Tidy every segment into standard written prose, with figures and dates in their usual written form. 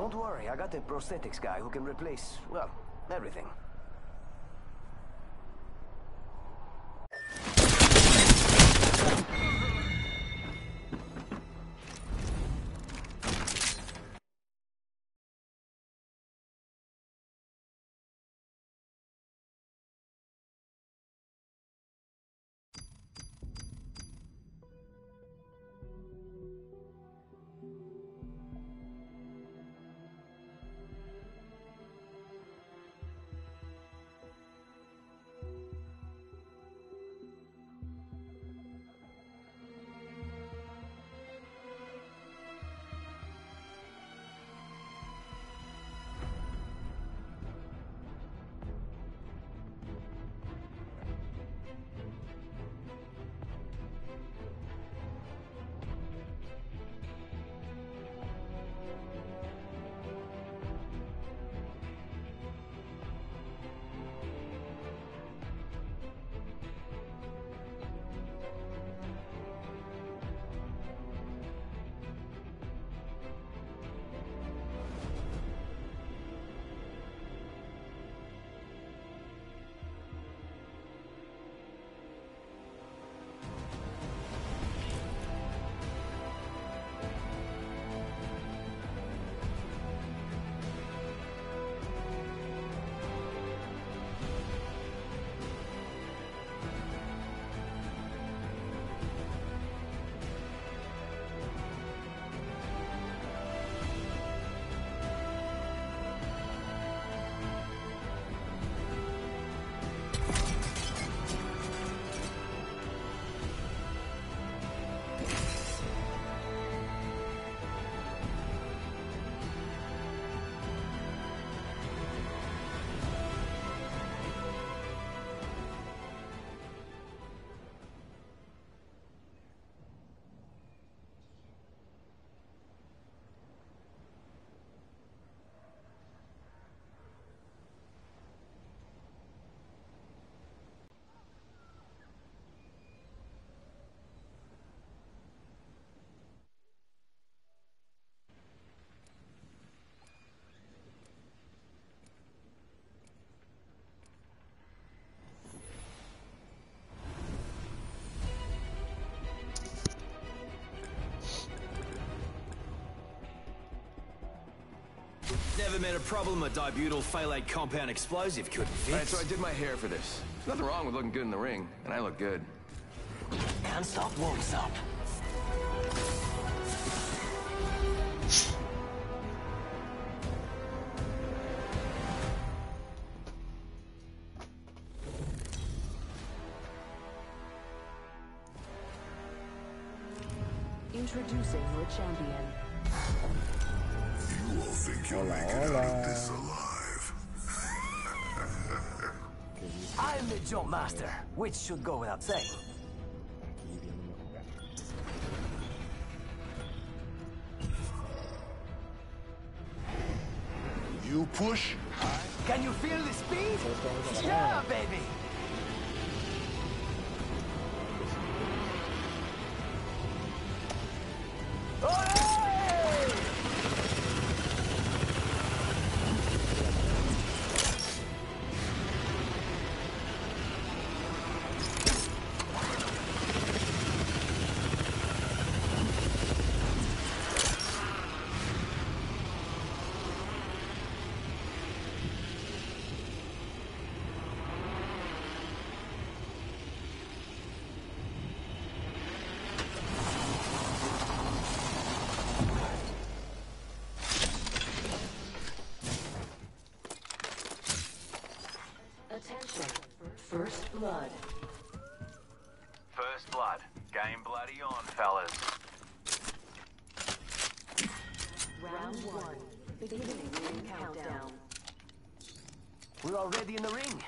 Don't worry, I got a prosthetics guy who can replace, well, everything. Never met a problem a dibutyl phthalate compound explosive couldn't fix. Alright, so I did my hair for this. There's nothing wrong with looking good in the ring, and I look good. Can't stop, won't stop. Introducing your champion. You all think you'll make it out of this alive? I'm the jump master, which should go without saying. You push, Can you feel the speed? Yeah, baby! Attention. First blood. First blood. Game bloody on, fellas. Round one. Beginning ring countdown. We're already in the ring.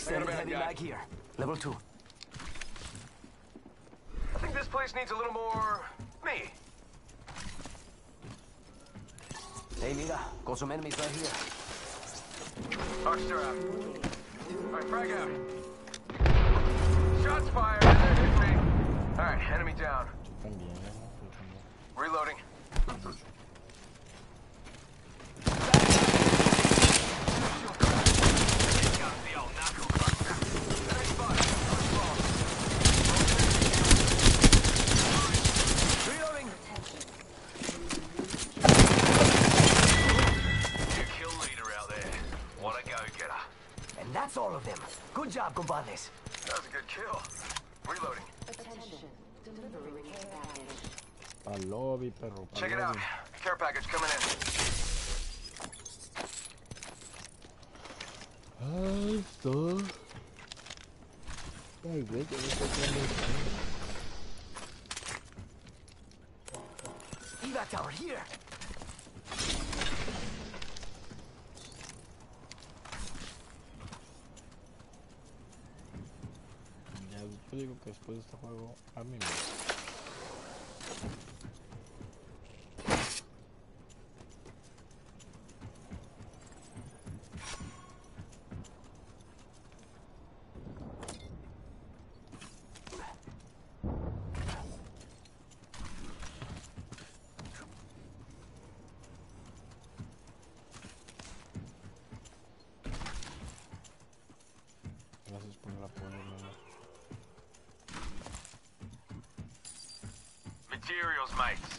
Extended bad heavy guy. mag here. Level 2. I think this place needs a little more... me. Hey, mira. Got some enemies right here. Archer out. Alright, frag out. Shots fired. They're hitting me. Alright, enemy down. También, ¿no? Yo también. Reloading. Reloading. New kill leader out there. What a go-getter. And that's all of them. Good job, compadres. That was a good kill. Reloading. Attention. Delivering care package. Pa'l lobby, perro. Pa'l Check it out. lobby. Care package coming in. Ahí está. Ay, güey, que no sé cuándo está. Evac tower here. Ya, yo digo que después de este juego, a mí me... Gracias por el apoyo, mamá. Materials, mates.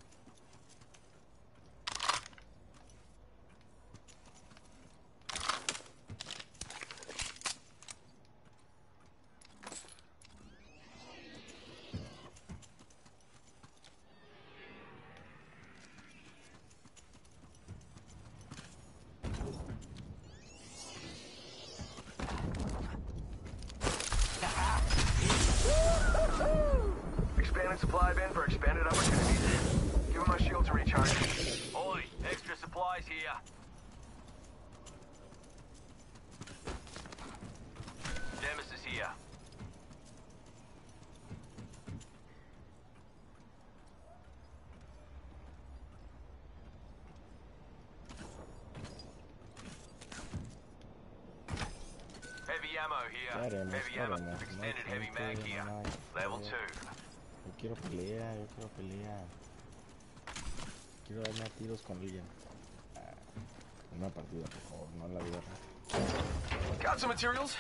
Expanded supply bin for expanded opportunities. Give him my shield to recharge. Oi, extra supplies here. Nemesis here. Heavy ammo here. Haremos, Heavy ammo. haremos. Extended No, heavy no mag puedo, here. no, Level no. 2. Yo quiero pelea, yo quiero pelea. Quiero darme a tiros con alguien. Una partida, por favor, no en la vida real. Got some materials.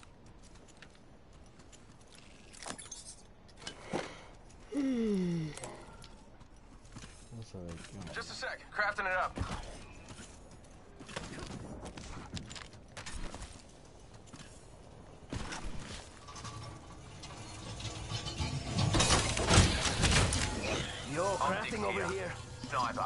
Vamos a ver qué onda. Just a sec. Crafting it up. Yo, Optics crafting over here. Sniper.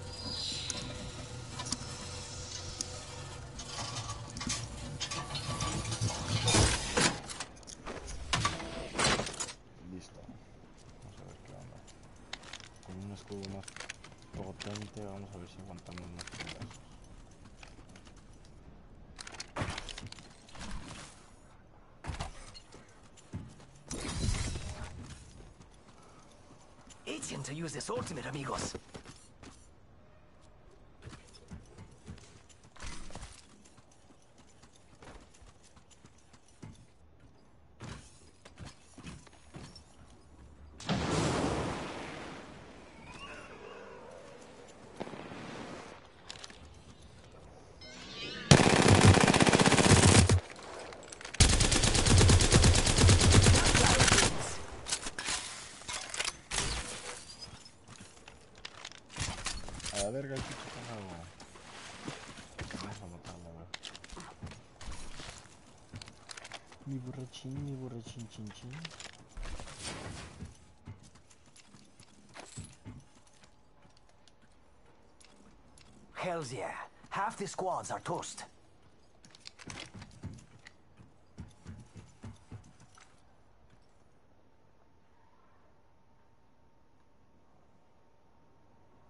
Listo. Vamos a ver qué onda. Con un escudo más potente, vamos a ver si aguantamos más pedazos. Itching to use this ultimate, amigos. A la verga, el chico con algo. Vamos a matarla, a ver. Mi borrachín, chin, chin. Hells yeah. Half the squads are toast.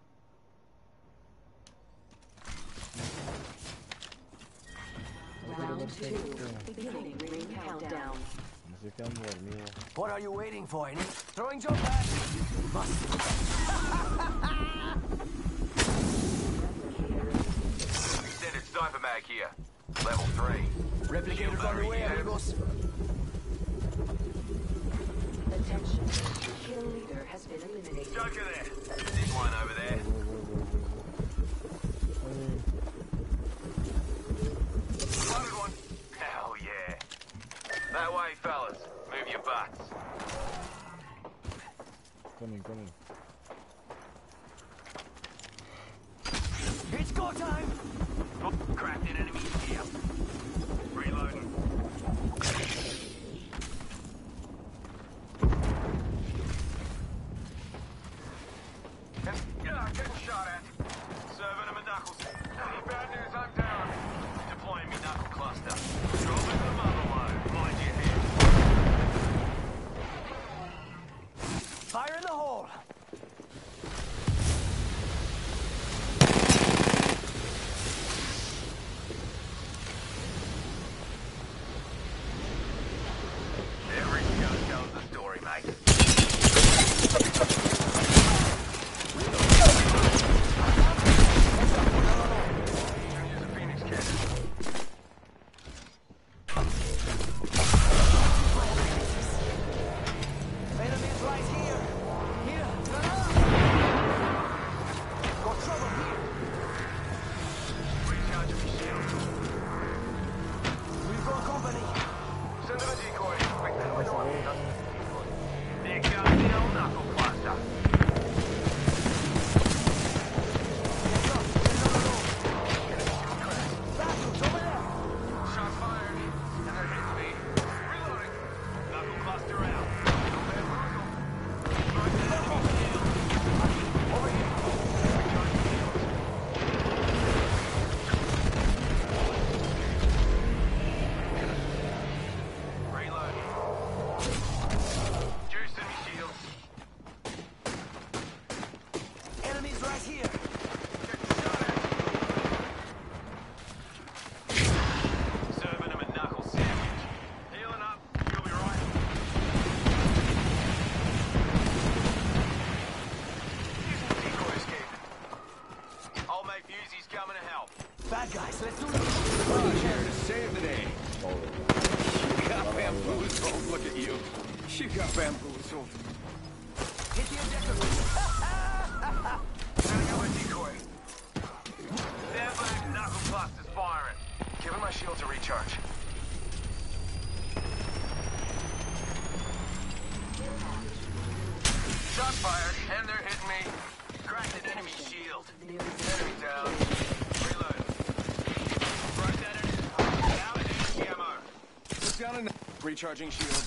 Round Beginning ring countdown. Me estoy quedando dormido. What are you waiting for? Any? Throwing jump back. Must. Extended sniper mag here. Level 3. Replicators on the way, amigos. Attention. Kill leader has been eliminated. Joker there. This one over there. Spotted one. Hell yeah. That way, fellas. Move your butts. Coming. It's go time. Oh, cracked an enemy here. Reloading. Getting shot at. Serving him a knuckles. Any bad news, I'm down. Deploying me knuckle cluster. Dropping the mother load. Mind your head. Fire in the hole. Every gun tells the story, mate. Use a Phoenix cannon. Enemies right here. Here. Got trouble here. Recharge your shield. We've got company. Send him a decoy. Wait, how do I know I'm not? There comes the old knuckle cluster. Bathrooms over there. Shots fired. And they're hitting me. Reloading. Knuckle cluster out. Over here. Reloading. Juicing me shields. Enemies right here. Getting shot at. Serving him a knuckle sandwich. Healing up. You'll be right. Using decoy escape. I'll make views he's coming to help. Bad guys, let's do this. Here to save the day. You got bamboozled. Look at you. You got bamboozled. Hit the objective. Setting up a decoy. Stand back. Knuckle cluster's firing. Giving my shield to recharge. Shots fired, and they're hitting me. Cracked an enemy shield. Enemy down. Reload. Broke that enemy. Out of enemy ammo. Put down a recharging shield.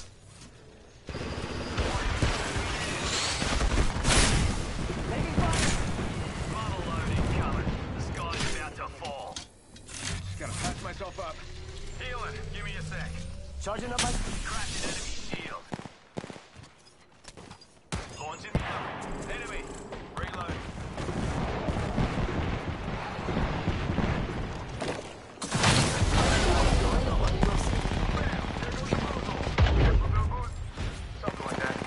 Taking fire. Bottle load incoming. The sky's about to fall. Just gotta patch myself up. Healing. Give me a sec. Charging up my... Cracked an enemy shield. Launching the ammo. Enemy. Reload. Something like that.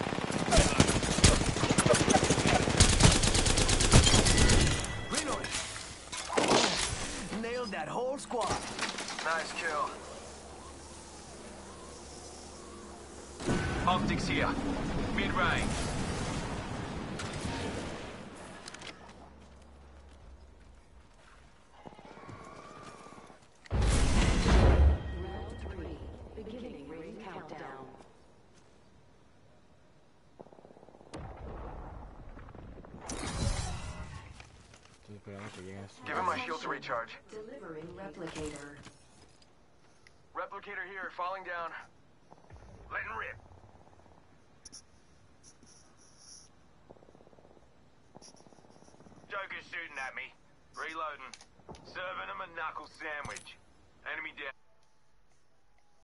Reload. Nailed that whole squad. Nice kill. Optics here. Mid-range. Round 3. Beginning ring countdown. Estoy esperando que lleguen estos. Giving my shield to recharge. Delivering replicator. Replicator here, falling down. Letting rip. Joker's shooting at me. Reloading. Serving him a knuckle sandwich. Enemy down.